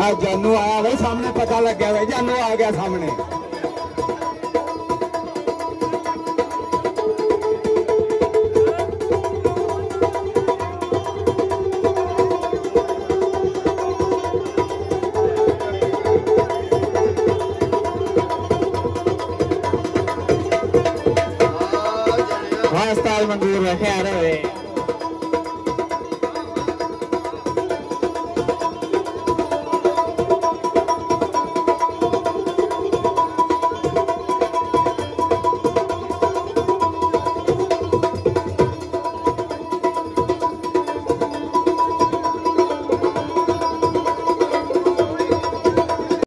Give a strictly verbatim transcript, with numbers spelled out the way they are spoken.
जानू आया भाई सामने, पता लग गया भाई जानू आ गया सामने। हाँ उस्ताद मंजूर रखे आ रहे